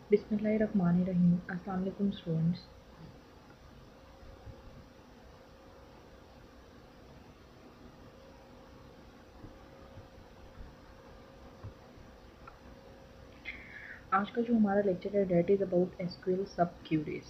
बिस्मिल्लाहिर्रहमानिर्रहीम। अस्सलाम वालेकुम स्टूडेंट्स। आज का जो हमारा लेक्चर है that is about SQL sub queries.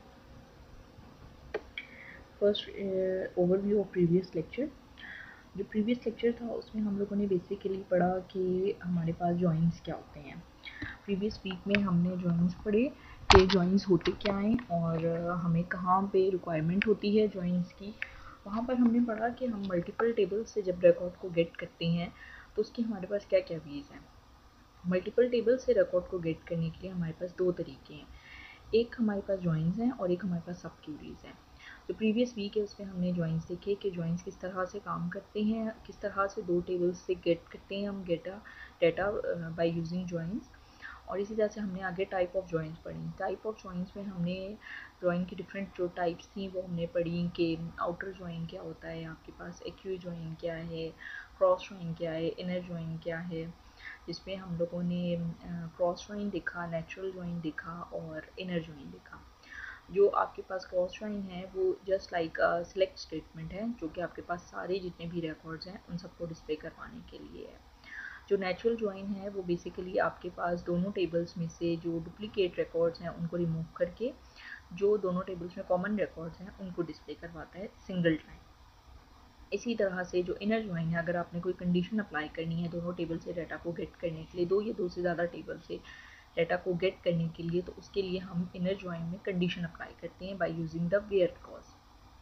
First overview of previous lecture. जो प्रीवियस लेक्चर था उसमें हम लोगों ने बेसिकली पढ़ा कि हमारे पास जॉइंस क्या होते हैं। प्रीवियस वीक में हमने जॉइंस पढ़े कि जॉइंस होते क्या हैं और हमें कहाँ पे रिक्वायरमेंट होती है जॉइंस की। वहाँ पर हमने पढ़ा कि हम मल्टीपल टेबल से जब रिकॉर्ड को गेट करते हैं तो उसके हमारे पास क्या क्या वीज़ हैं। मल्टीपल टेबल से रिकॉर्ड को गेट करने के लिए हमारे पास दो तरीके हैं, एक हमारे पास जॉइंस हैं और एक हमारे पास सब क्यूरीज हैं। जो प्रीवियस वीक है उसमें हमने जॉइंस देखे कि जॉइंस किस तरह से काम करते हैं, किस तरह से दो टेबल्स से गेट करते हैं हम डेटा बाय यूजिंग जॉइंस। और इसी तरह से हमने आगे टाइप ऑफ जॉइंस पढ़ी। टाइप ऑफ जॉइंस में हमने जॉइन की डिफरेंट जो टाइप्स थी वो हमने पढ़ी कि आउटर जॉइन क्या होता है, आपके पास एक्यू जॉइन क्या है, क्रॉस जॉइन क्या है, इनर जॉइन क्या है, जिसमें हम लोगों ने क्रॉस जॉइन देखा, नेचुरल जॉइन देखा और इनर जॉइन देखा। जो आपके पास क्रॉस जॉइन है वो जस्ट लाइक सिलेक्ट स्टेटमेंट है जो कि आपके पास सारे जितने भी रिकॉर्ड्स हैं उन सबको डिस्प्ले करवाने के लिए है। जो नेचुरल जॉइन है वो बेसिकली आपके पास दोनों टेबल्स में से जो डुप्लीकेट रिकॉर्ड्स हैं उनको रिमूव करके जो दोनों टेबल्स में कॉमन रिकॉर्ड्स हैं उनको डिस्प्ले करवाता है सिंगल टाइम। इसी तरह से जो इनर जॉइन है, अगर आपने कोई कंडीशन अप्लाई करनी है दोनों टेबल से डाटा को गेट करने के लिए, दो या दो से ज़्यादा टेबल से डाटा को गेट करने के लिए, तो उसके लिए हम इनर जॉइन में कंडीशन अप्लाई करते हैं by using the where clause.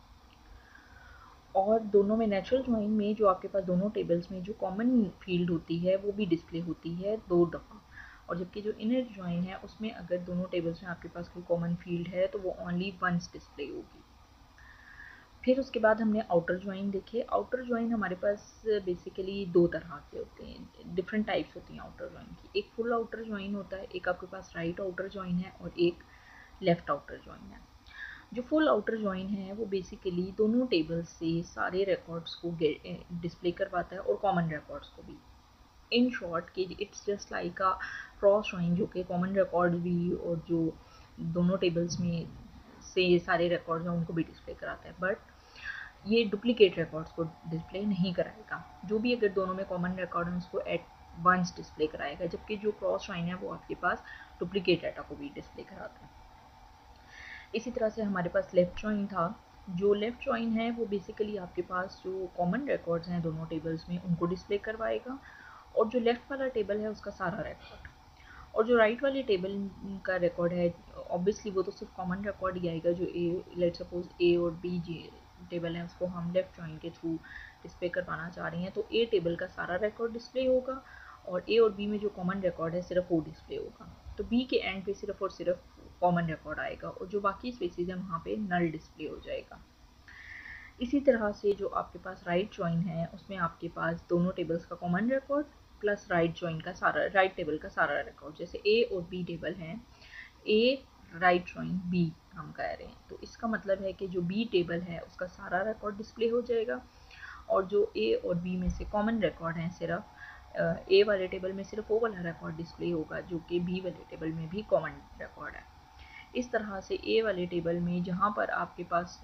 और दोनों में नेचुरल जॉइन में जो आपके पास दोनों टेबल्स में जो कॉमन फील्ड होती है वो भी डिस्प्ले होती है दो दफ़ा। और जबकि जो इनर जॉइन है उसमें अगर दोनों टेबल्स में आपके पास कोई कॉमन फील्ड है तो वो ओनली वंस डिस्प्ले होगी। फिर उसके बाद हमने आउटर जॉइन देखे। आउटर जॉइन हमारे पास बेसिकली दो तरह के होते हैं, डिफरेंट टाइप्स होती हैं आउटर जॉइन की। एक फुल आउटर जॉइन होता है, एक आपके पास राइट आउटर जॉइन है और एक लेफ्ट आउटर जॉइन है। जो फुल आउटर जॉइन है वो बेसिकली दोनों टेबल से सारे रिकॉर्ड्स को डिस्प्ले करवाता है और कॉमन रिकॉर्ड्स को भी। इन शॉर्ट कि it's just like a cross join जो कि कॉमन रिकॉर्ड भी और जो दोनों टेबल्स में से सारे रिकॉर्ड्स हैं उनको भी डिस्प्ले कराता है, बट ये डुप्लीकेट रिकॉर्ड्स को डिस्प्ले नहीं कराएगा। जो भी अगर दोनों में कॉमन रिकॉर्ड है उसको एट वंस डिस्प्ले कराएगा, जबकि जो क्रॉस जॉइन है वो आपके पास डुप्लीकेट डाटा को भी डिस्प्ले कराता है। इसी तरह से हमारे पास लेफ्ट जॉइन था। जो लेफ्ट जॉइन है वो बेसिकली आपके पास जो कॉमन रिकॉर्ड्स हैं दोनों टेबल्स में उनको डिस्प्ले करवाएगा और जो लेफ्ट वाला टेबल है उसका सारा रिकॉर्ड। और जो राइट वाले टेबल का रिकॉर्ड है ऑब्वियसली वो तो सिर्फ कॉमन रिकॉर्ड ही आएगा। जो ए लेट सपोज ए और बी टेबल है उसको हम लेफ्ट जॉइन के थ्रू डिस्प्ले करवाना चाह रहे हैं तो ए टेबल का सारा रिकॉर्ड डिस्प्ले होगा और ए और बी में जो कॉमन रिकॉर्ड है सिर्फ वो डिस्प्ले होगा। तो बी के एंड पे सिर्फ और सिर्फ कॉमन रिकॉर्ड आएगा और जो बाकी स्पेसिस है वहाँ पे नल डिस्प्ले हो जाएगा। इसी तरह से जो आपके पास राइट जॉइन है उसमें आपके पास दोनों टेबल्स का common record plus right join का सारा राइट टेबल का सारा रिकॉर्ड। जैसे ए और बी टेबल है, ए राइट जॉइन बी हम कह रहे हैं, तो इसका मतलब है कि जो बी टेबल है उसका सारा रिकॉर्ड डिस्प्ले हो जाएगा और जो ए और बी में से कॉमन रिकॉर्ड है सिर्फ ए वाले टेबल में सिर्फ वो वाला रिकॉर्ड डिस्प्ले होगा जो कि बी वाले टेबल में भी कॉमन रिकॉर्ड है। इस तरह से ए वाले टेबल में जहाँ पर आपके पास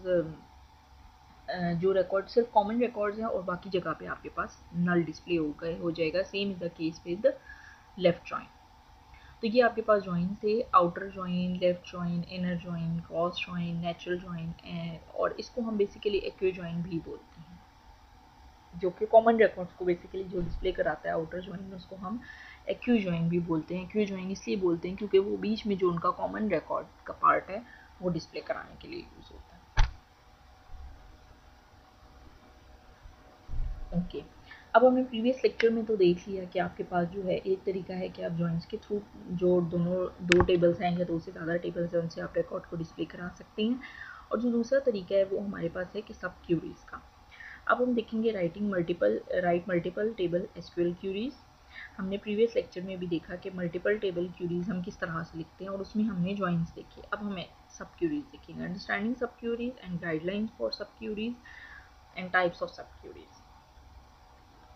जो रिकॉर्ड सिर्फ कॉमन रिकॉर्ड्स हैं और बाकी जगह पे आपके पास नल डिस्प्ले हो जाएगा। Same is the case with left join. तो ये आपके पास जॉइन थे, outer join, left join, inner join, cross join, natural join, और इसको हम बेसिकली एक्यू जॉइन भी बोलते हैं जो कि कॉमन रिकॉर्ड्स को बेसिकली जो डिस्प्ले कराता है आउटर जॉइन में उसको हम एक्यू जॉइन भी बोलते हैं। एक्यू जॉइन इसलिए बोलते हैं क्योंकि वो बीच में जो उनका कॉमन रिकॉर्ड का पार्ट है वो डिस्प्ले कराने के लिए यूज़ होता है। ओके, अब हमने प्रीवियस लेक्चर में तो देख लिया कि आपके पास जो है एक तरीका है कि आप जॉइंट्स के थ्रू जो दो टेबल्स हैं या दो से ज़्यादा टेबल्स हैं उनसे आप रिकॉर्ड को डिस्प्ले करा सकते हैं। और जो दूसरा तरीका है वो हमारे पास है कि सब क्यूरीज का। अब हम देखेंगे right multiple table SQL queries. हमने प्रीवियस लेक्चर में भी देखा कि मल्टीपल टेबल क्यूरीज हम किस तरह से लिखते हैं और उसमें हमने जॉइंट्स देखे। अब हमें सब क्यूरीज देखेंगे, understanding sub queries and guidelines for sub queries and types of sub queries.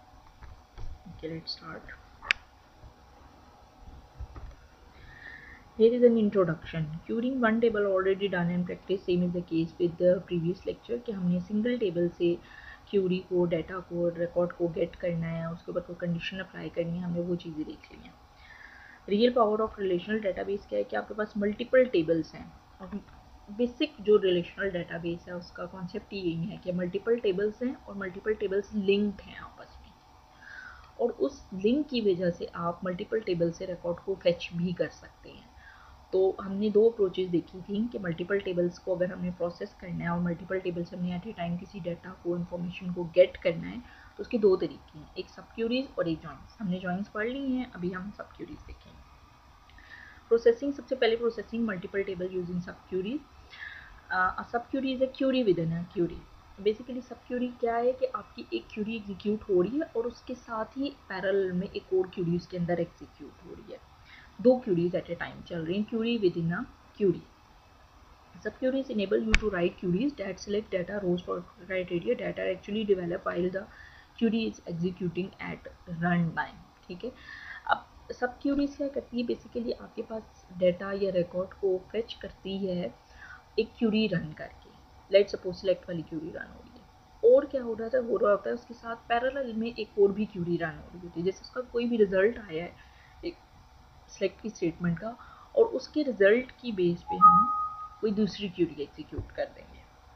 Okay, let's start. Here is an introduction. Queuing one table already done in practice. Same is the case with the previous lecture कि हमने single table से query को, data को, record को get करना है, उसके ऊपर कोई कंडीशन अप्लाई करनी है, हमने वो चीज़ें देख ली हैं. Real power of relational database क्या है कि आपके पास मल्टीपल टेबल्स हैं. और बेसिक जो रिलेशनल डेटाबेस है उसका कॉन्सेप्ट यही है कि मल्टीपल टेबल्स हैं और मल्टीपल टेबल्स लिंक्ड हैं आपस में, और उस लिंक की वजह से आप मल्टीपल टेबल से रिकॉर्ड को फेच भी कर सकते हैं. तो हमने दो अप्रोचेस देखी थी कि मल्टीपल टेबल्स को अगर हमने प्रोसेस करना है और मल्टीपल टेबल से हमने एट ए टाइम किसी डाटा को, इन्फॉर्मेशन को गेट करना है, तो उसके दो तरीके हैं, एक सब क्यूरीज और एक जॉइंस. हमने जॉइंस पढ़ ली हैं, अभी हम सब क्यूरीज देखेंगे. प्रोसेसिंग, सबसे पहले processing multiple table using sub queries. Sub query is a query within a query. Basically sub query क्या है कि आपकी एक क्यूरी एग्जीक्यूट हो रही है और उसके साथ ही पैरेलल में एक और क्यूरी उसके अंदर एग्जीक्यूट हो रही है. दो क्यूरीज एट ए टाइम चल रही हैं, query within a query. Sub queries enable you to write queries that select data rows for criteria that are actually developed while the query is executing at run time. ठीक है. अब सब curies क्या करती है, basically आपके पास data या रिकॉर्ड को फेच करती है एक क्यूरी रन करके. लेट सपोज सिलेक्ट वाली क्यूरी रन हो रही है, और क्या हो रहा होता है उसके साथ पैरेलल में एक और भी क्यूरी रन हो रही होती है. जैसे उसका कोई भी रिजल्ट आया है एक सेलेक्ट की स्टेटमेंट का, और उसके रिजल्ट की बेस पे हम कोई दूसरी क्यूरी एग्जीक्यूट कर देंगे.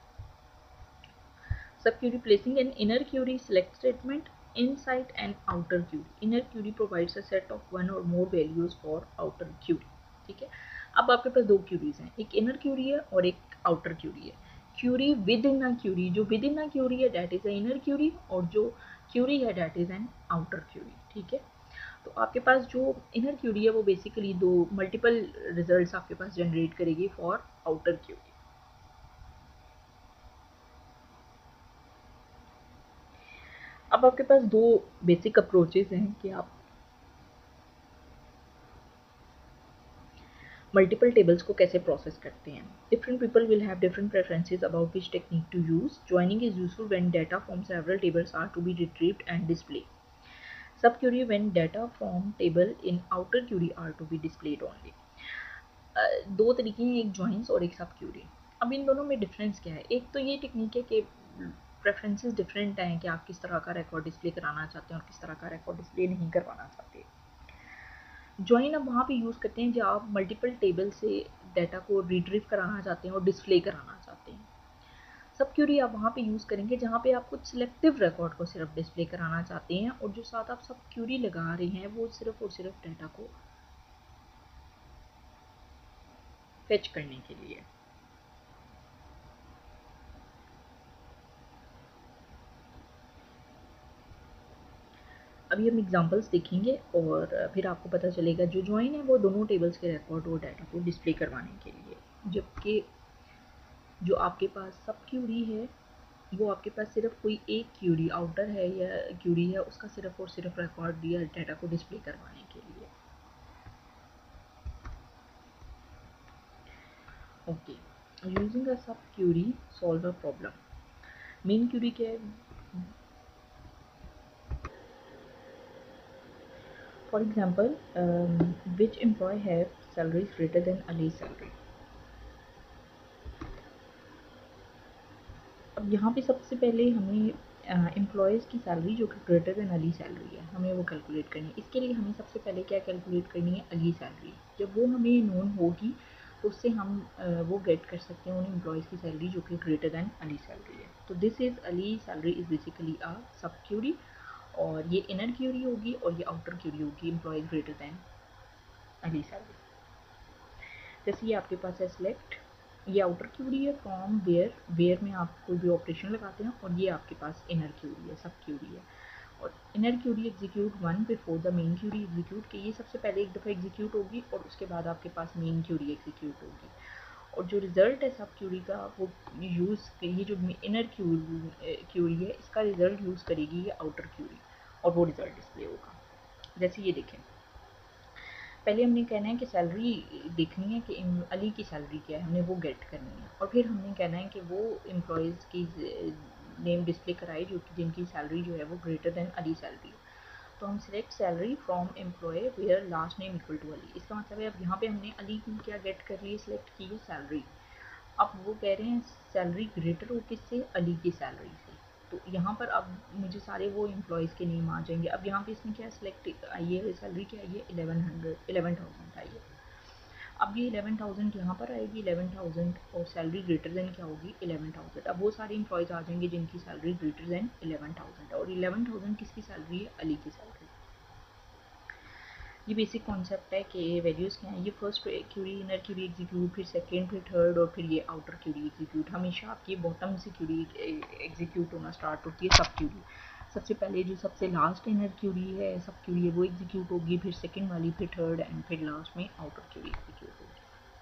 Sub query, placing an inner query select statement inside and outer query. Inner query provides a set of one और more values for outer query. ठीक है. अब आपके पास दो क्यूरीज हैं, एक इनर क्यूरी है और एक आउटर क्यूरी है. Query within a query, जो विद इन अ क्यूरी है that is a inner query, और जो क्यूरी है that is an outer query. ठीक है. तो आपके पास जो इनर क्यूरी है वो बेसिकली दो मल्टीपल रिजल्ट्स आपके पास जनरेट करेगी फॉर आउटर क्यूरी. अब आपके पास दो बेसिक अप्रोचेस हैं कि आप मल्टीपल टेबल्स को कैसे प्रोसेस करते हैं. Different people will have different preferences about which technique to use. Joining is useful when data from several tables are to be retrieved and display. Sub query when data from table in outer query are to be displayed only. दो तरीके हैं, एक joins और एक सब Curie. अब इन दोनों में डिफरेंस क्या है. एक तो ये टेक्निक है कि प्रेफरेंसेस डिफरेंट हैं कि आप किस तरह का रिकॉर्ड डिस्प्ले कराना चाहते हैं और किस तरह का रिकॉर्ड डिस्प्ले नहीं करवाना चाहते. जॉइन आप वहाँ पे यूज़ करते हैं जब आप मल्टीपल टेबल से डाटा को रिट्रीव कराना चाहते हैं और डिस्प्ले कराना चाहते हैं. सब क्यूरी आप वहाँ पे यूज़ करेंगे जहाँ पे आप कुछ सिलेक्टिव रिकॉर्ड को सिर्फ डिस्प्ले कराना चाहते हैं, और जो साथ आप सब क्यूरी लगा रहे हैं वो सिर्फ और सिर्फ डाटा को फेच करने के लिए. अभी हम एग्जांपल्स देखेंगे और फिर आपको पता चलेगा. जो जॉइन है वो दोनों टेबल्स के रिकॉर्ड और डाटा को डिस्प्ले करवाने के लिए, जबकि जो आपके पास सब क्यूरी है वो आपके पास सिर्फ कोई एक क्यूरी आउटर है या क्यूरी है उसका सिर्फ और सिर्फ रिकॉर्ड या डाटा को डिस्प्ले करवाने के लिए. Okay. Using a sub query solve a problem. Main query क्या है. For example, which employee have salaries greater than Ali salary. अब यहाँ पे सबसे पहले हमें एम्प्लॉयज़ की सैलरी जो कि ग्रेटर देन अली सैलरी है हमें वो कैलकुलेट करनी है. इसके लिए हमें सबसे पहले क्या कैलकुलेट करनी है, अली सैलरी. जब वो हमें नोन होगी तो उससे हम वो गेट कर सकते हैं उन एम्प्लॉयज़ की सैलरी जो कि ग्रेटर देन अली सैलरी है. तो this is Ali salary is basically a sub query, और ये इनर क्यूरी होगी और ये आउटर क्यूरी होगी employee greater than Ali salary. जैसे ये आपके पास है सिलेक्ट, ये आउटर क्यूरी है. फ्रॉम वेयर में आप कोई भी ऑपरेशन लगाते हैं, और ये आपके पास इनर क्यूरी है, सब क्यूरी है. और inner query execute one before the main query execute, कि ये सबसे पहले एक दफ़ा एग्जीक्यूट होगी और उसके बाद आपके पास मेन क्यूरी एग्जीक्यूट होगी. और जो रिज़ल्ट है सब क्यूरी का वो यूज़, ये जो इनर क्यूरी है इसका रिज़ल्ट यूज़ करेगी ये आउटर क्यूरी, और वो रिज़ल्ट डिस्प्ले होगा. जैसे ये देखें, पहले हमने कहना है कि सैलरी देखनी है कि अली की सैलरी क्या है, हमने वो गेट करनी है. और फिर हमने कहना है कि वो एम्प्लॉयज़ की नेम डिस्प्ले कराए जो कि जिनकी सैलरी जो है वो ग्रेटर देन अली सैलरी है. तो हम select salary from employee where last name equal to Ali. इसका मतलब है अब यहाँ पे हमने अली की क्या गेट कर ली, सिलेक्ट की है सैलरी। अब वो कह रहे हैं सैलरी ग्रेटर हो किससे, अली की सैलरी से। तो यहाँ पर अब मुझे सारे वो एम्प्लॉयज़ के नेम आ जाएंगे। अब यहाँ पे इसमें क्या सिलेक्ट आई है, सैलरी क्या आई है 11,000 आई है। अब ये 11,000 यहाँ पर आएगी 11,000 और सैलरी ग्रेटर देन क्या होगी 11,000। अब वो सारे एम्प्लॉयज़ आ जाएंगे जिनकी सैलरी ग्रेटर देन 11,000 और 11,000 किसकी सैलरी है, अली की सैलरी। ये बेसिक कॉन्सेप्ट है कि वैल्यूज़ क्या हैं। ये first query, inner query execute, फिर सेकेंड, फिर थर्ड और फिर ये आउटर क्यूरी एग्जीक्यूट। हमेशा आपकी बॉटम से क्यूरी एग्जीक्यूट होना स्टार्ट होती है सब क्यूरी। सबसे पहले जो सबसे लास्ट इनर क्यूरी है, सब क्यूरी है, वो एग्जीक्यूट होगी, फिर सेकेंड वाली, फिर थर्ड एंड फिर लास्ट में आउटर क्यूरी एग्जीक्यूट होगी।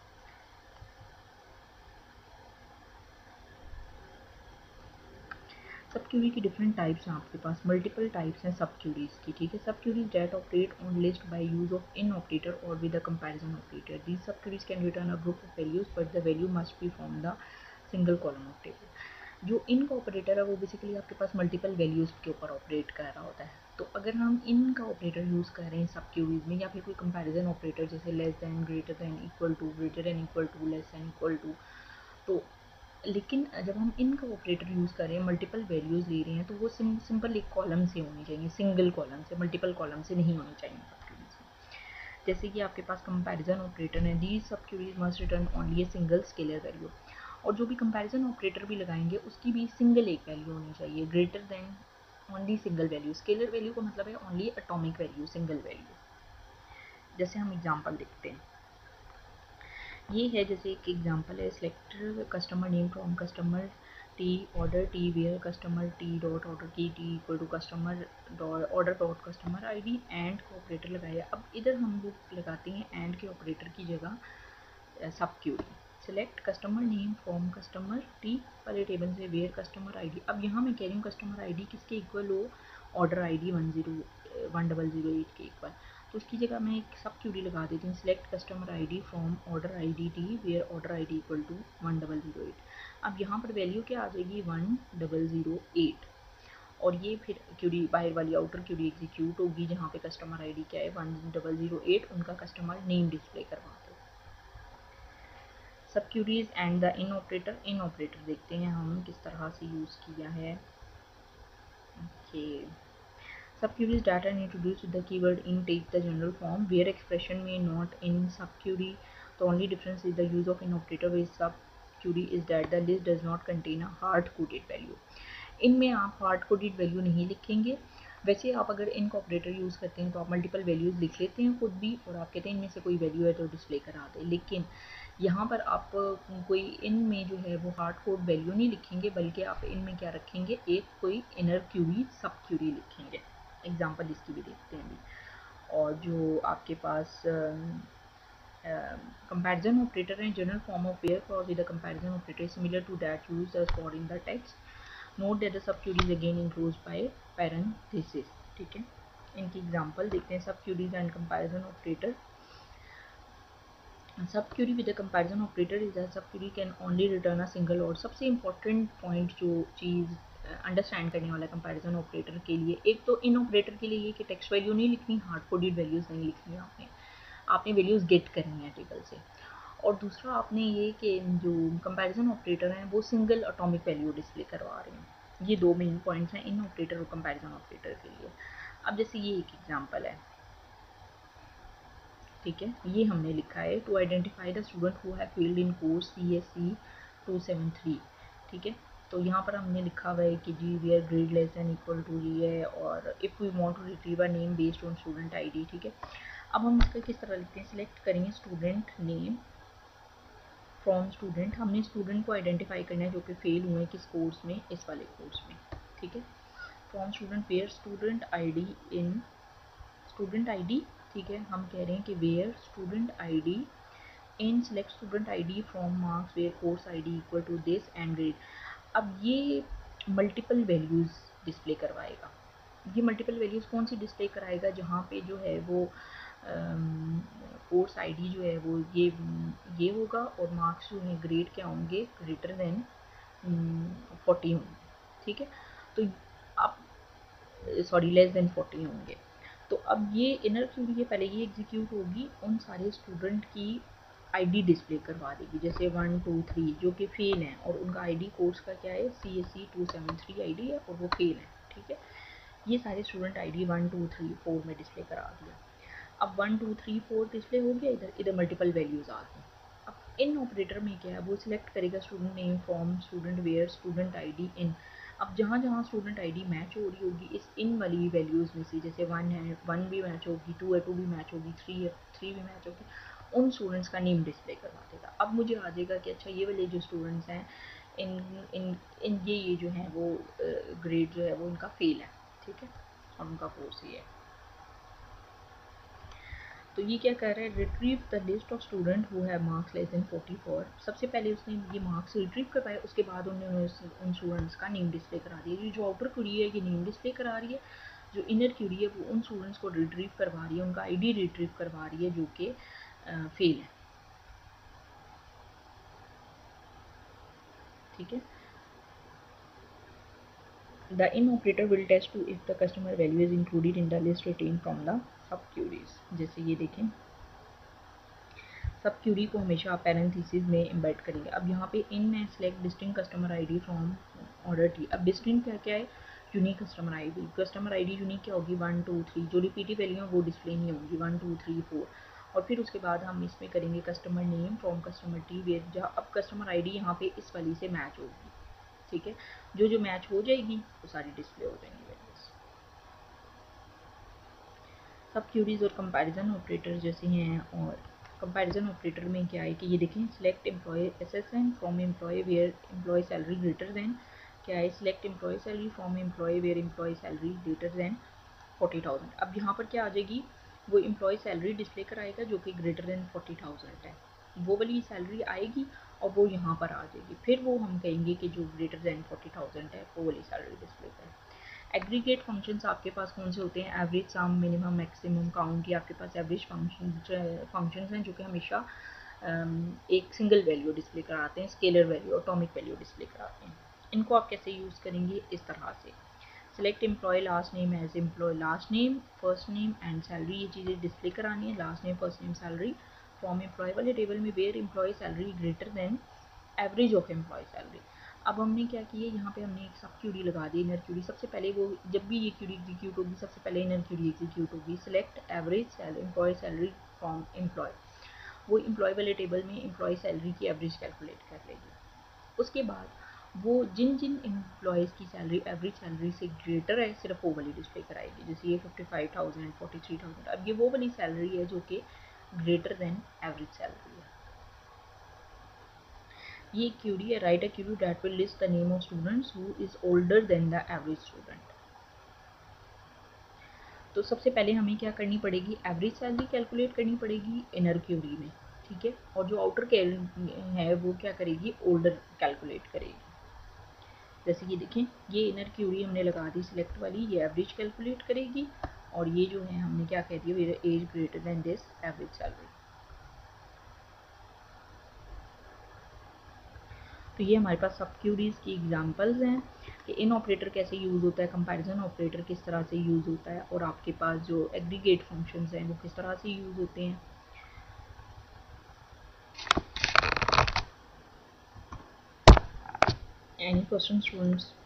सब क्यूरी की डिफरेंट टाइप्स हैं आपके पास, मल्टीपल टाइप्स हैं सब क्यूरीज की, ठीक है। Sub queries that operate on list by use of in operator और with a comparison operator. These sub queries can return a group of values but the value must be from the single column of table. जो in का operator है वो basically आपके पास multiple values के ऊपर operate कर रहा होता है। तो अगर हम इन का ऑपरेटर यूज़ कर रहे हैं सब क्यूरीज में, या फिर कोई कंपैरिजन ऑपरेटर जैसे less than, greater than, equal to, greater than equal to, less than equal to, तो लेकिन जब हम इनका ऑपरेटर यूज़ कर रहे हैं, मल्टीपल वैल्यूज़ ले रहे हैं, तो वो सिंपल एक कॉलम से होनी चाहिए, सिंगल कॉलम से, मल्टीपल कॉलम से नहीं होनी चाहिए सब क्यूरीज में। जैसे कि आपके पास कंपैरिजन ऑपरेटर है, these sub queries must return only a single scalar value. और जो भी कंपैरिजन ऑपरेटर भी लगाएंगे उसकी भी सिंगल एक वैल्यू होनी चाहिए, greater than only single value. Scalar value का मतलब है only atomic value, single value. जैसे हम एग्जांपल देखते हैं, ये है जैसे एक एग्जांपल है, select customer name from customer T order T where customer T dot order की T equal to customer order dot customer ID and का ऑपरेटर लगाया। अब इधर हम लोग लगाते हैं एंड के ऑपरेटर की जगह sub query. Select customer name from customer T वाले टेबल से वेयर कस्टमर आईडी। अब यहाँ मैं कह रही हूँ कस्टमर आईडी किसके इक्वल हो, ऑर्डर आईडी 1008 के इक्वल। तो उसकी जगह मैं एक सब क्यूरी लगा देती हूँ, select customer ID from order ID T where order ID equal to 1008। अब यहाँ पर वैल्यू क्या आ जाएगी 1008 और ये फिर क्यूरी बाहर वाली आउटर क्यूरी एग्जीक्यूट होगी जहाँ पे कस्टमर आईडी क्या है 1008, उनका कस्टमर नेम डिस्प्ले करवा दो। Sub queries and the in operator. In operator देखते हैं हम किस तरह से यूज़ किया है। Okay, subqueries data introduced with the keyword in take the general form where expression may not in subquery. The only difference is the use of in operator with subquery is that the list does not contain a hard coded value. इनमें आप hard coded value नहीं लिखेंगे। वैसे आप अगर इनका operator use करते हैं तो आप मल्टीपल वैल्यूज़ लिख लेते हैं खुद भी और आप कहते हैं इनमें से कोई वैल्यू है तो डिस्प्ले करा दें, लेकिन यहाँ पर आप कोई इनमें जो है वो हार्ड कोड वैल्यू नहीं लिखेंगे, बल्कि आप इनमें क्या रखेंगे, एक कोई इनर क्यूरी सब क्यूरी लिखेंगे। एग्जांपल इसकी भी देखते हैं अभी। और जो आपके पास कंपैरिजन ऑपरेटर है, general form of where clause with the comparison operator similar to that used as for in the text. Note that the sub queries again enclosed by parenthesis, ठीक है। इनकी एग्जांपल देखते हैं, sub queries and comparison operator. Sub query with the comparison operator is that sub Curie can only return a single. और सबसे important point जो चीज़ understand करने वाला कंपैरिजन ऑपरेटर के लिए, एक तो इन ऑपरेटर के लिए ये कि टेक्स्ट वैल्यू नहीं लिखनी, हार्ड कोडेड वैल्यूज़ नहीं लिखनी, आपने वैल्यूज़ गेट करनी है टेबल से। और दूसरा आपने ये कि जो कंपैरिजन ऑपरेटर हैं वो सिंगल एटॉमिक वैल्यू डिस्प्ले करवा रहे हैं। ये दो मेन पॉइंट्स हैं इन ऑपरेटर और कंपैरिजन ऑपरेटर के लिए। अब जैसे ये एक एग्जांपल है, ठीक है, ये हमने लिखा है to identify the student who have failed in course CSE 273, ठीक है। तो यहाँ पर हमने लिखा हुआ है कि G where grade less than equal to ये है और if we want to retrieve a name based on student ID, ठीक है। अब हम इसका किस तरह लिखते हैं, सिलेक्ट करेंगे स्टूडेंट नेम फ्रॉम स्टूडेंट। हमने स्टूडेंट को आइडेंटिफाई करना है जो कि फेल हुए किस कोर्स में, इस वाले कोर्स में, ठीक है। From student where student ID in student ID, ठीक है। हम कह रहे हैं कि where student ID in select student ID from marks where course ID equal to this and grade. अब ये मल्टीपल वैल्यूज़ डिस्प्ले करवाएगा। ये मल्टीपल वैल्यूज़ कौन सी डिस्प्ले कराएगा, जहाँ पे जो है वो कोर्स आईडी जो है वो ये होगा और मार्क्स जो हैं ग्रेड क्या होंगे, ग्रेटर देन 40 होंगे, ठीक है। तो अब सॉरी लेस देन 40 होंगे। तो अब ये इनर क्यूरी है, पहले ये एग्जीक्यूट होगी, उन सारे स्टूडेंट की आईडी डिस्प्ले करवा देगी, जैसे 1 2 3 जो कि फेल हैं और उनका आईडी कोर्स का क्या है, CSE 273 आईडी है और वो फेल है। ठीक है, ये सारे स्टूडेंट आईडी 1 2 3 4 में डिस्प्ले करा दिया। अब 1 2 3 4 डिस्प्ले हो गया, इधर इधर मल्टीपल वैल्यूज आ गई। अब इन ऑपरेटर में क्या है, वो सिलेक्ट करेगा student name from, student where, student ID in. अब जहाँ जहाँ स्टूडेंट आईडी मैच हो रही होगी इस इन वाली वैल्यूज़ में से, जैसे 1 है 1 भी मैच होगी, 2 है 2 भी मैच होगी, 3 है 3 भी मैच होगी, उन स्टूडेंट्स का नेम डिस्प्ले करवा देगा। अब मुझे आ जाएगा कि अच्छा ये वाले जो स्टूडेंट्स हैं इन इन इन ये जो हैं वो ग्रेड जो है वो इनका फेल है। ठीक है, और उनका कोर्स ये है। तो ये क्या कर रहा है, retrieve the list of student who have marks less than 44। सबसे पहले उसने ये मार्क्स रिट्रीव करवाए, उसके बाद उन्होंने उन स्टूडेंट्स का नेम डिस्प्ले करा दिया। जो आउटर क्यूरी है ये नेम डिस्प्ले करा रही है, जो इनर क्यूरी है वो उन स्टूडेंट्स को रिट्रीव करवा रही है, उनका आईडी रिट्रीव करवा रही है जो कि फेल है। ठीक है, the in operator will test to if the customer value is included in the list returned from the sub queries. जैसे ये देखें, सब क्यूरी को हमेशा आप पैरेंथेसिस में एम्बेड करेंगे। अब यहाँ पे इन में select distinct customer ID from order T. अब डिस्टिंक्ट क्या क्या है, unique customer ID. Customer ID unique क्या होगी, 1 2 3, जो रिपीटिव वैल्यू है वो डिस्प्ले नहीं होंगी, 1 2 3 4। और फिर उसके बाद हम इसमें करेंगे customer name from customer T where, जहाँ अब कस्टमर आईडी यहाँ पे इस वाली से मैच होगी। ठीक है, जो जो मैच हो जाएगी वो सारी डिस्प्ले हो जाएंगी वैल्यूज। सब क्यूरीज और कंपैरिजन ऑपरेटर जैसे हैं। और कंपैरिजन ऑपरेटर में क्या है कि ये देखें, select employee SSN from employee where employee salary greater than, क्या है, select employee salary from employee where employee salary greater than 40,000। अब यहाँ पर क्या आ जाएगी, वो एम्प्लॉय सैलरी डिस्प्ले कराएगा जो कि ग्रेटर देन 40,000 है, वो वाली सैलरी आएगी और वो यहाँ पर आ जाएगी। फिर वो हम कहेंगे कि जो ग्रेटर देन 40,000 है वो वाली सैलरी डिस्प्ले करें। एग्रीगेट फंक्शंस आपके पास कौन से होते हैं, average, sum, minimum, maximum, count. ये आपके पास एवरेज फंक्शंस हैं जो कि हमेशा एक सिंगल वैल्यू डिस्प्ले कराते हैं, scalar value, atomic value display कराते हैं। इनको आप कैसे यूज़ करेंगे, इस तरह से, select employee last name as employee last name, first name and salary, ये चीज़ें डिस्प्ले करानी है, last name first name salary from employee वाले टेबल में where employee salary greater than average of employee salary. अब हमने क्या किया, यहाँ पे हमने एक सब क्यूरी लगा दी, इनर क्यूरी। सबसे पहले वो जब भी ये क्यूरी एग्जीक्यूट होगी सबसे पहले इनर क्यूरी एग्जीक्यूट होगी, select average employee salary from employee, वो एम्प्लॉय वाले टेबल में एम्प्लॉय सैलरी की एवरेज कैलकुलेट कर लेगी। उसके बाद वो जिन जिन एम्प्लॉयज़ की सैलरी एवरेज सैलरी से ग्रेटर है सिर्फ वो वाली डिस्प्ले कराएगी, जैसे ये 55,000 43,000। अब ये वो वाली सैलरी है जो कि ग्रेटर देन एवरेज सैलरी है। ये क्यूरी है, write a query that will list the name of students who is older than the average student. तो सबसे पहले हमें क्या करनी पड़ेगी, एवरेज सैलरी कैलकुलेट करनी पड़ेगी इनर क्यूरी में। ठीक है, और जो आउटर है वो क्या करेगी, ओल्डर कैलकुलेट करेगी। जैसे ये देखें, ये इनर क्यूरी हमने लगा दी सिलेक्ट वाली, ये एवरेज कैलकुलेट करेगी, और ये जो है हमने क्या कह दिया, age greater than this average salary. तो ये हमारे पास सब क्यूरीज की एग्जांपल्स हैं कि इन ऑपरेटर कैसे यूज़ होता है, कंपैरिजन ऑपरेटर किस तरह से यूज़ होता है, और आपके पास जो एग्रीगेट फंक्शंस हैं वो किस तरह से यूज़ होते हैं। Any question students?